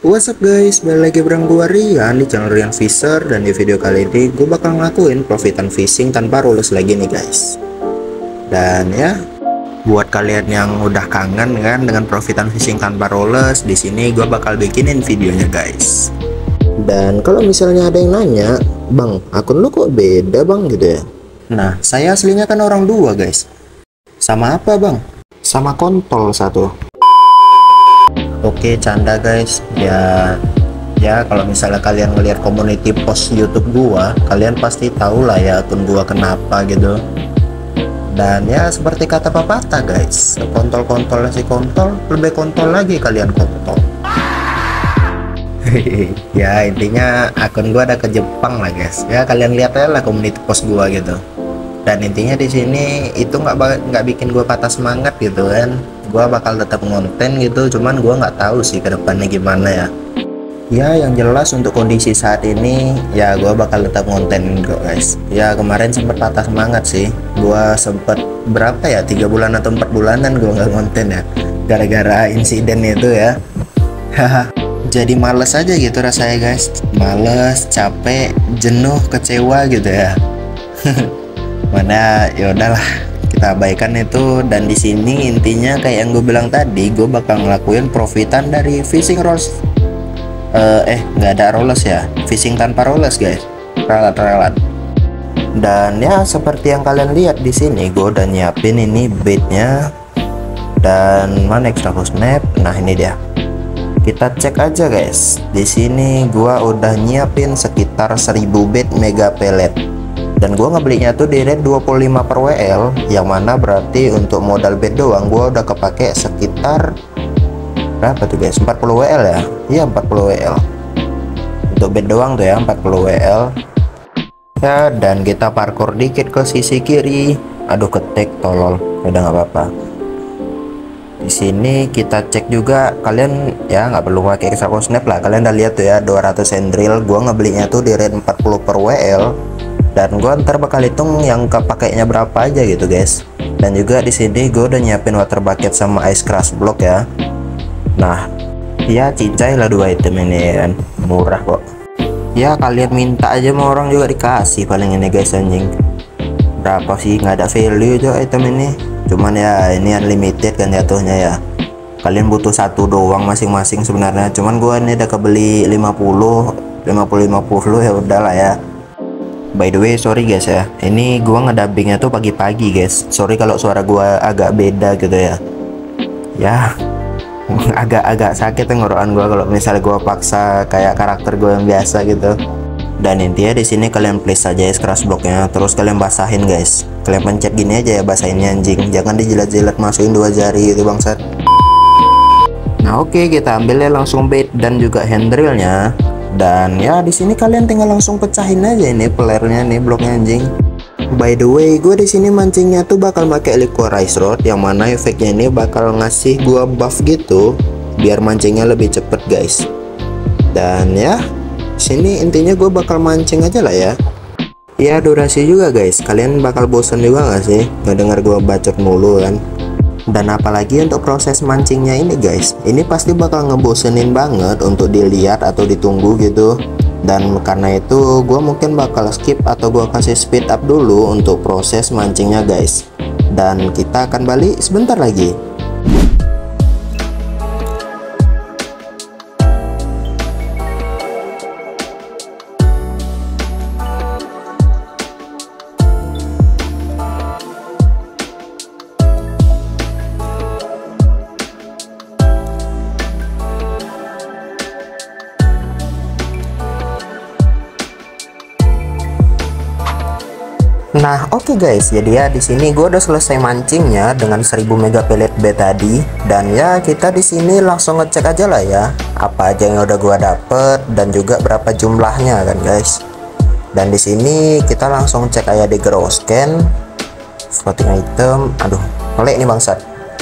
What's up guys, balik lagi bareng gua Rian di channel Rian Fisher. Dan di video kali ini gue bakal ngelakuin profitan fishing tanpa rules lagi nih guys. Dan ya, buat kalian yang udah kangen kan dengan profitan fishing tanpa rules, di sini gue bakal bikinin videonya guys. Dan kalau misalnya ada yang nanya, bang, akun lu kok beda bang gitu ya? Nah, saya aslinya kan orang dua guys. Sama apa bang? Sama kontol satu. Oke, canda guys. Ya kalau misalnya kalian ngelihat community post YouTube gua, kalian pasti tahu lah ya akun gua kenapa gitu. Dan ya seperti kata pepatah guys, kontol-kontol si kontol, lebih kontol lagi kalian kontol. Ya intinya akun gua ada ke Jepang lah guys. Ya kalian lihat aja lah community post gua gitu. Dan intinya di sini itu nggak bikin gua patah semangat gitu kan. Gua bakal tetap ngonten gitu, cuman gua nggak tahu sih ke depannya gimana ya. Ya yang jelas untuk kondisi saat ini ya gua bakal tetap ngonten kok guys. Ya kemarin sempat patah semangat sih. Gua sempet berapa ya, 3 bulan atau 4 bulanan gua nggak ngonten ya, gara-gara insiden itu ya. Jadi males aja gitu rasanya guys. Males, capek, jenuh, kecewa gitu ya. Mana ya udahlah, kita abaikan itu. Dan di sini intinya kayak yang gue bilang tadi, gue bakal ngelakuin profitan dari fishing rolls. Nggak ada rolls ya, fishing tanpa rolls guys, relat. Dan ya seperti yang kalian lihat di sini, gue udah nyiapin ini baitnya. Dan mana extra snap? Nah ini dia. Kita cek aja guys. Di sini gua udah nyiapin sekitar 1000 bait mega pelet. Dan gua ngebelinya tuh di rate 25 per WL, yang mana berarti untuk modal bait doang gua udah kepake sekitar berapa tuh guys? 40 WL ya. Iya 40 WL. Untuk bait doang tuh ya 40 WL. Ya dan kita parkour dikit ke sisi kiri. Aduh ketik tolol. Udah nggak apa-apa. Di sini kita cek juga, kalian ya nggak perlu pakai extra snap lah, kalian udah lihat tuh ya 200 endril. Gua ngebelinya tuh di rate 40 per WL, dan gua ntar bakal hitung yang kepakainya berapa aja gitu guys. Dan juga di sini gue udah nyiapin water bucket sama ice crush block ya. Nah ya cincai lah 2 item ini kan, murah kok ya. Kalian minta aja sama orang juga dikasih paling ini guys, anjing. Berapa sih, nggak ada value aja item ini. Cuman ya ini unlimited kan jatuhnya ya. Kalian butuh satu doang masing-masing sebenarnya. Cuman gua ini udah kebeli 50 ya udahlah ya. By the way sorry guys ya, ini gua ngedubbingnya tuh pagi-pagi guys. Sorry kalau suara gua agak beda gitu ya. Ya agak sakit tenggorokan gua kalau misalnya gua paksa kayak karakter gua yang biasa gitu. Dan intinya di sini kalian place aja es crush blocknya, terus kalian basahin guys. Kalian pencet gini aja ya, basahinnya anjing, jangan dijilat-jilat, masukin 2 jari gitu bangsat. Nah oke, kita ambil ya langsung bait dan juga handrailnya. Dan ya di sini kalian tinggal langsung pecahin aja ini pelernya nih, bloknya anjing. By the way, gue di sini mancingnya tuh bakal pakai liquorize rod, yang mana efeknya ini bakal ngasih gua buff gitu biar mancingnya lebih cepet guys. Dan ya sini intinya gue bakal mancing aja lah ya. Ya durasi juga guys, kalian bakal bosen juga gak sih ngedenger gue bacot mulu kan. Dan apalagi untuk proses mancingnya ini guys, ini pasti bakal ngebosenin banget untuk dilihat atau ditunggu gitu. Dan karena itu gue mungkin bakal skip atau gue kasih speed up dulu untuk proses mancingnya guys. Dan kita akan balik sebentar lagi. Nah oke guys, jadi ya di sini gue udah selesai mancingnya dengan 1000 mega pelet bait tadi. Dan ya kita di sini langsung ngecek aja lah ya apa aja yang udah gue dapet dan juga berapa jumlahnya kan guys. Dan di sini kita langsung cek aja di grow scan floating item. Aduh melek nih bangsat.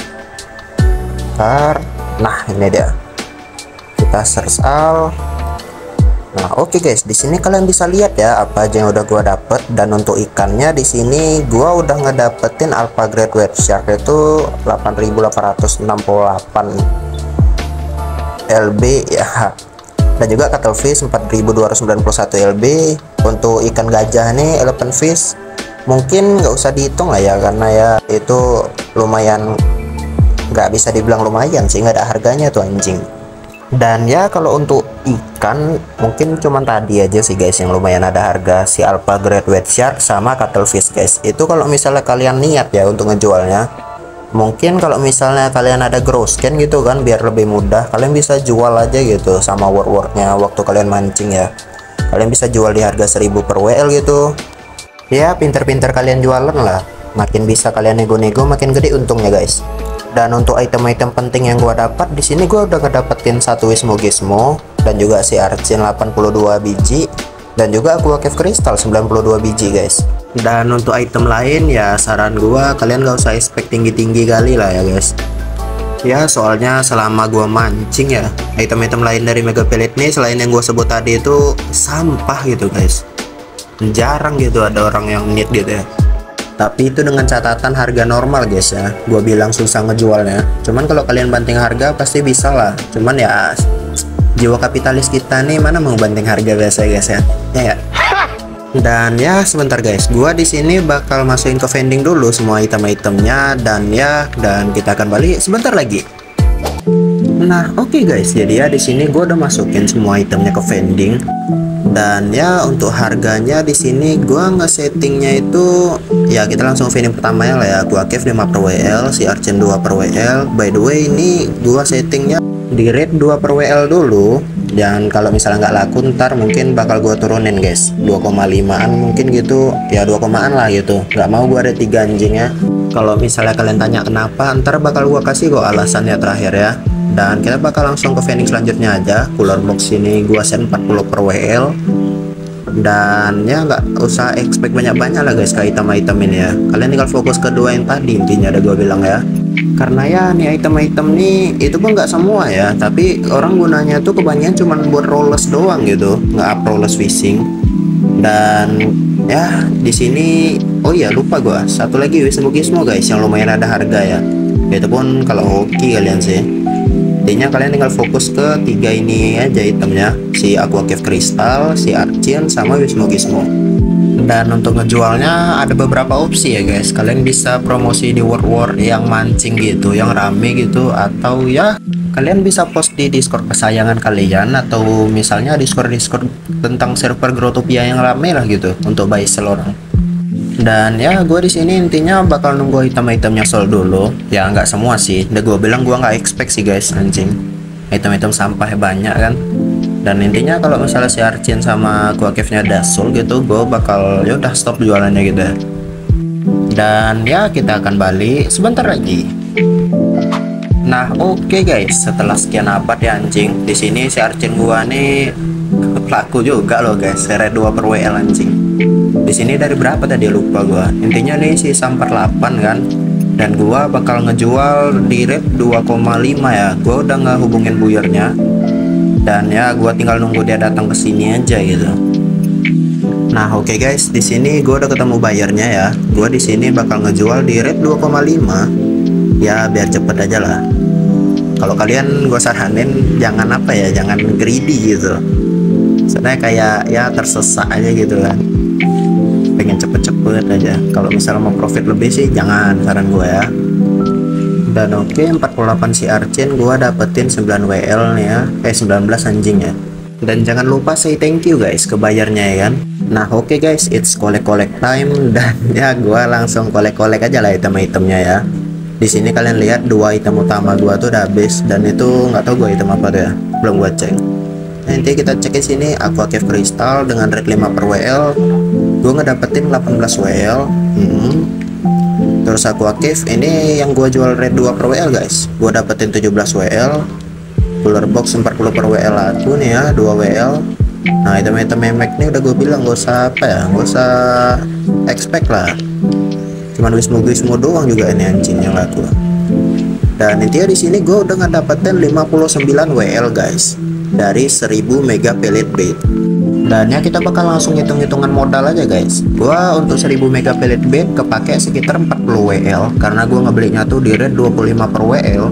Nah ini dia, kita search all. Nah oke guys, di sini kalian bisa lihat ya apa aja yang udah gua dapet. Dan untuk ikannya di sini gua udah ngedapetin alpha grade wet shark itu 8868. LB ya, dan juga cuttlefish 4291 LB. Untuk ikan gajah nih elephant fish mungkin nggak usah dihitung lah ya, karena ya itu lumayan, nggak bisa dibilang lumayan sih, nggak ada harganya tuh anjing. Dan ya kalau untuk ikan mungkin cuman tadi aja sih guys yang lumayan ada harga, si alpha grade white shark sama cuttlefish guys. Itu kalau misalnya kalian niat ya untuk ngejualnya, mungkin kalau misalnya kalian ada grow scan gitu kan, biar lebih mudah kalian bisa jual aja gitu sama word-wordnya waktu kalian mancing ya. Kalian bisa jual di harga 1000 per WL gitu ya, pinter-pinter kalian jualan lah, makin bisa kalian nego-nego makin gede untungnya guys. Dan untuk item-item penting yang gua dapat di sini, gua udah ngedapetin satu Wismo Gizmo dan juga si Archin 82 biji dan juga Aqua Cave Crystal 92 biji guys. Dan untuk item lain ya saran gua kalian gak usah expect tinggi-tinggi kali lah ya guys. Ya soalnya selama gua mancing ya, item-item lain dari Mega Pellet nih selain yang gua sebut tadi itu sampah gitu guys. Jarang gitu ada orang yang need gitu ya. Tapi itu dengan catatan harga normal guys ya. Gua bilang susah ngejualnya, cuman kalau kalian banting harga pasti bisa lah. Cuman ya jiwa kapitalis kita nih mana mau banting harga biasa guys ya. Ya. Dan ya sebentar guys, gua di sini bakal masukin ke vending dulu semua item-itemnya, dan kita akan balik sebentar lagi. Nah oke guys, jadi ya di sini gua udah masukin semua itemnya ke vending. Dan ya untuk harganya di sini gua nge-settingnya itu ya kita langsung vending pertama ya lah ya, Aqua Cave 5 per WL, si Archen 2 per WL. By the way ini gua settingnya di rate 2 per WL dulu, dan kalau misalnya nggak laku ntar mungkin bakal gua turunin guys, 2,5an mungkin gitu ya, 2,an lah gitu, nggak mau gua ada 3 anjingnya. Kalau misalnya kalian tanya kenapa, ntar bakal gua kasih kok alasannya terakhir ya. Dan kita bakal langsung ke vending selanjutnya aja. Cooler box ini gua set 40 per WL, dan ya nggak usah expect banyak-banyak lah guys ke item-item ini ya. Kalian tinggal fokus ke dua yang tadi intinya ada gua bilang ya. Karena ya nih item-item nih itu pun nggak semua ya, tapi orang gunanya tuh kebanyakan cuman buat rollers doang gitu, nggak up rollers fishing. Dan ya di sini oh iya lupa gua satu lagi Wismo Gizmo guys yang lumayan ada harga ya. Itu pun kalau hoki kalian sih. Intinya kalian tinggal fokus ke 3 ini aja itemnya, si Aqua Cave Crystal, si Archin, sama Wismo Gizmo. Dan untuk ngejualnya ada beberapa opsi ya guys. Kalian bisa promosi di word-word yang mancing gitu, yang rame gitu, atau ya kalian bisa post di Discord kesayangan kalian, atau misalnya Discord tentang server Growtopia yang rame lah gitu untuk buy sell orang. Dan ya gue di sini intinya bakal nunggu item-itemnya sold dulu ya, nggak semua sih, udah gue bilang gue nggak expect sih guys, anjing item-item sampah banyak kan. Dan intinya kalau misalnya si Archin sama Aqua Cave nya udah sold gitu, gue bakal ya udah stop jualannya gitu. Dan ya kita akan balik sebentar lagi. Nah oke guys, setelah sekian abad ya anjing, di sini si Archin gua nih laku juga loh guys, rate 2 per WL anjing. Di sini dari berapa tadi lupa gua. Intinya nih si samper 8 kan. Dan gua bakal ngejual di rate 2,5 ya. Gua udah nggak hubungin buyernya. Dan ya gua tinggal nunggu dia datang ke sini aja gitu. Nah, oke guys, di sini gua udah ketemu buyernya ya. Gua di sini bakal ngejual di rate 2,5. Ya biar cepet aja lah. Kalau kalian gua saranin jangan apa ya, jangan greedy gitu. Soalnya kayak ya tersesat aja gitu kan, pengen cepet-cepet aja. Kalau misalnya mau profit lebih sih jangan, saran gue ya. Dan oke 48 si Archin gua dapetin 9 WL nih ya, 19 anjing ya. Dan jangan lupa say thank you guys ke bayarnya ya kan. Nah oke guys, it's collect time. Dan ya gua langsung collect aja lah item-itemnya ya. Di sini kalian lihat 2 item utama gua tuh udah habis, dan itu nggak tahu gua item apa tuh ya, belum gua cek. Nanti kita cek di sini Aqua Cave Crystal dengan rate 5 per WL. Gue ngedapetin 18 WL. Terus Aqua Cave ini yang gue jual rate 2 per WL guys. Gue dapetin 17 WL. Cooler box 40 per WL aku nih ya, 2 WL. Nah item-item memek nih udah gue bilang gak usah apa ya, gak usah expect lah. Cuman Wismo doang juga ini anjing yang laku. Dan intinya di sini gue udah ngedapetin 59 WL guys, dari 1000 mega pellet bait. Dan ya kita bakal langsung hitung-hitungan modal aja guys. Gua untuk 1000 mega pellet bait kepake sekitar 40 WL, karena gua ngebelinya tuh di rate 25 per WL.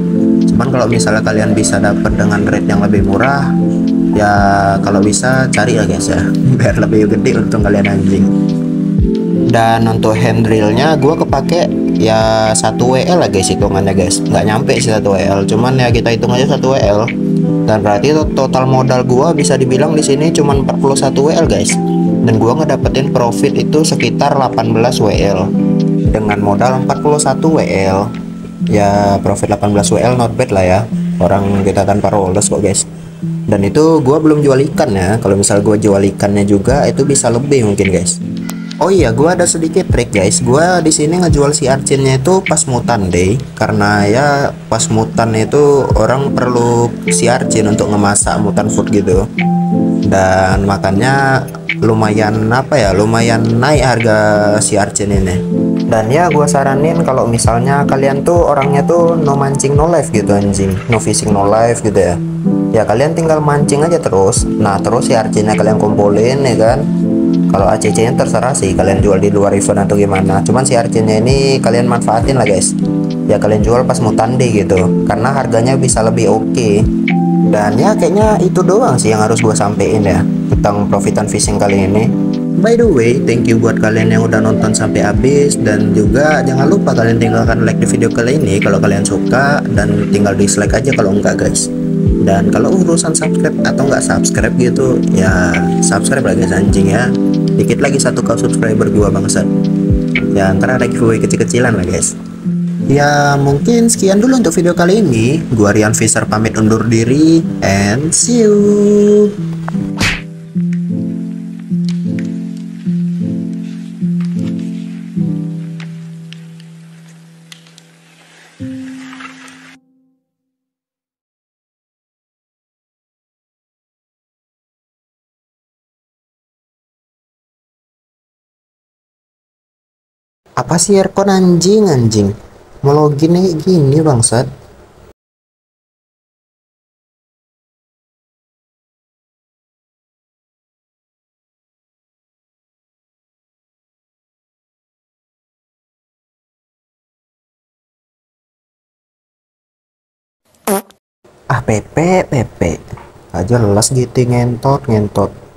Cuman kalau misalnya kalian bisa dapat dengan rate yang lebih murah, ya kalau bisa cari ya guys ya, biar lebih gede untung kalian anjing. Dan untuk handrailnya gue kepake ya 1 WL lah guys, hitungannya guys, nggak nyampe sih 1 WL, cuman ya kita hitung aja 1 WL. Dan berarti total modal gua bisa dibilang di sini cuman 41 WL guys, dan gua ngedapetin profit itu sekitar 18 WL dengan modal 41 WL. Ya profit 18 WL not bad lah ya, orang kita tanpa roles kok guys. Dan itu gua belum jual ikan ya, kalau misal gua jual ikannya juga itu bisa lebih mungkin guys. Oh iya, gua ada sedikit trik guys. Gua di sini ngejual si arcinnya itu pas mutan day, karena ya pas mutan itu orang perlu si arcin untuk ngemasak mutan food gitu. Dan makanya lumayan apa ya, lumayan naik harga si arcin ini. Dan ya gua saranin kalau misalnya kalian tuh orangnya tuh no mancing no live gitu anjing, no fishing no live gitu ya. Ya kalian tinggal mancing aja terus. Nah terus si arcinnya kalian kumpulin ya kan. Kalau ACC nya terserah sih kalian jual di luar event atau gimana, cuman si arcinnya ini kalian manfaatin lah guys ya, kalian jual pas mutande gitu karena harganya bisa lebih oke. Dan ya kayaknya itu doang sih yang harus gue sampein ya tentang profitan fishing kali ini. By the way, thank you buat kalian yang udah nonton sampai habis, dan juga jangan lupa kalian tinggalkan like di video kali ini kalau kalian suka, dan tinggal dislike aja kalau enggak guys. Dan kalau urusan subscribe atau nggak subscribe gitu ya subscribe lah guys anjing ya, dikit lagi 1K subscriber gua bangsat ya, ntar ada giveaway kecil-kecilan lah guys. Ya mungkin sekian dulu untuk video kali ini. Gua Rian Fisher pamit undur diri, and see you. Apa sih aircon anjing anjing? Mau login kayak gini bangsat. Ah PP PP. Aja jelas gitu ngentot ngentot.